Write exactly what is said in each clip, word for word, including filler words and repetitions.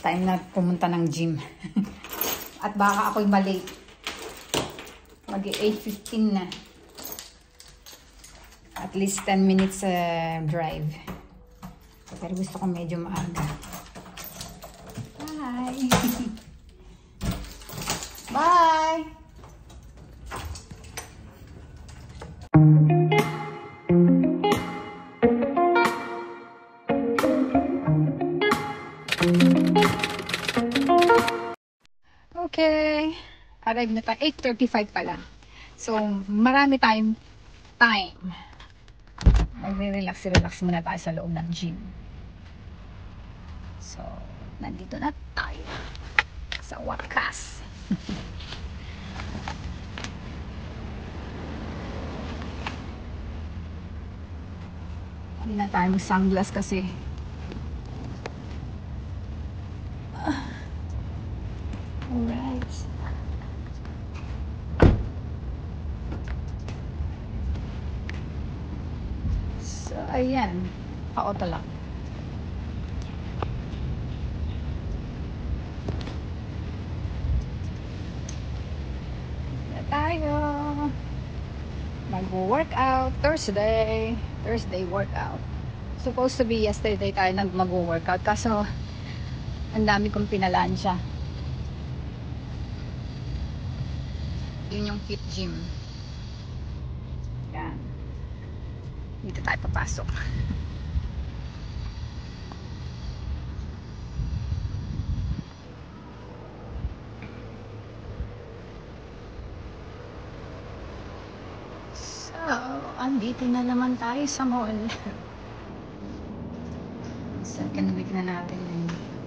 Time na pumunta ng gym. At baka ako'y malate. Mag-eight fifteen na. At least ten minutes uh, drive. Pero gusto ko medyo maaga. Bye! Bye! Okay. Arrive na tayo. eight thirty-five pala. So, marami tayong time. Mag-relax-relax muna tayo sa loob ng gym. So, nandito na tayo. Sa wakas. Hindi na tayo mag-sunglass kasi alright. So, ayan. Pa-auto lang. Na tayo. Mag-workout. Thursday. Thursday workout. Supposed to be yesterday tayo nag mag-workout. Kaso, ang dami kong pinalansya. Yun yung Fit Gym. Yan. Dito tayo papasok. So, andito na naman tayo sa mall. Second week na natin yun.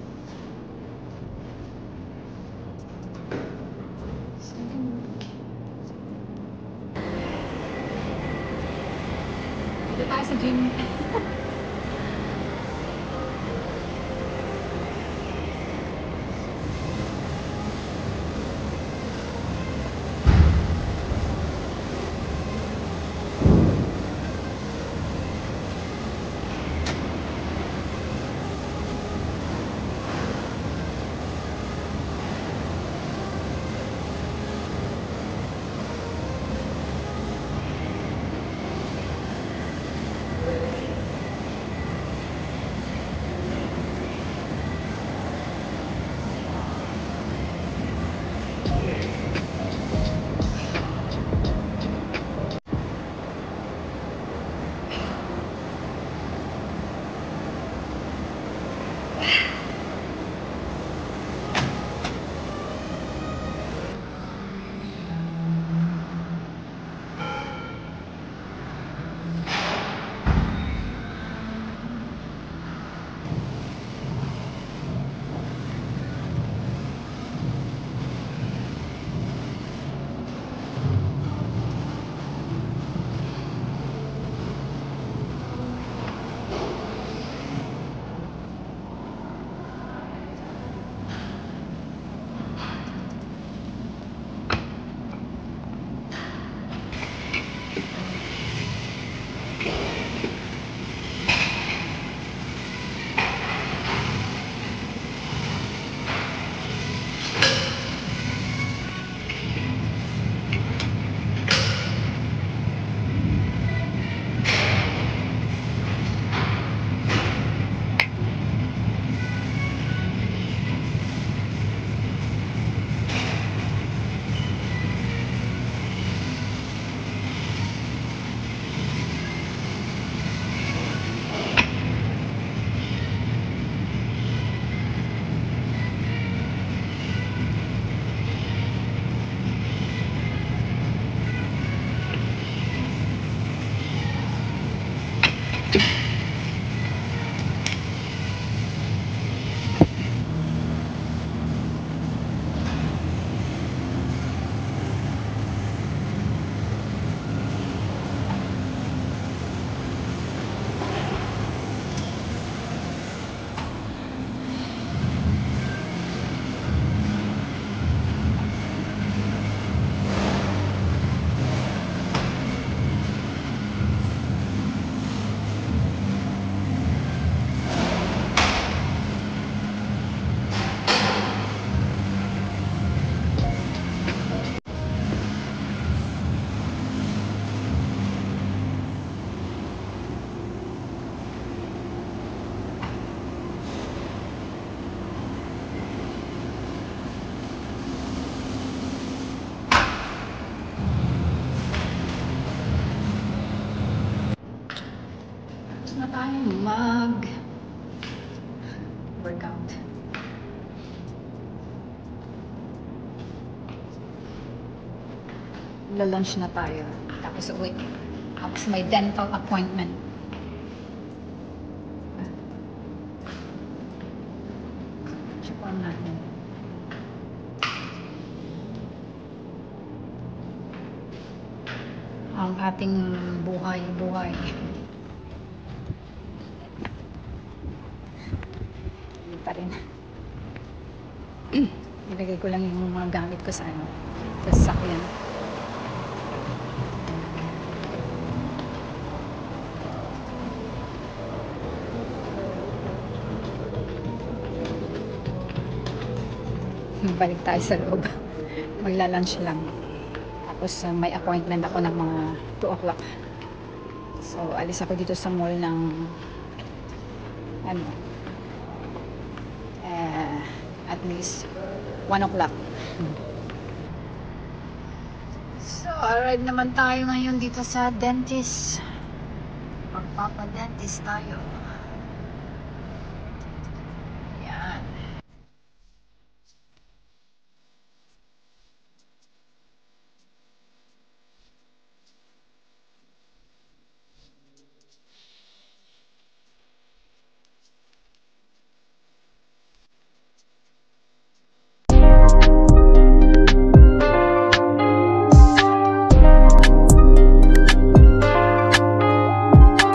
Dito tayo sa gym. tayong mag workout. Lalunch na tayo. Tapos uwi. Tapos may dental appointment. Check on natin. Ang ating buhay-buhay. Hindi pa rin. Ilagay ko lang yung mga gamit ko sa ano, sa sasakyan. Balik tayo sa loob. Magla-lunch lang. Tapos uh, may appointment ako ng mga two o'clock. So, alis ako dito sa mall ng ano uh, at least one o'clock. So, arrive naman tayo ngayon dito sa dentist. Magpapa-dentist tayo.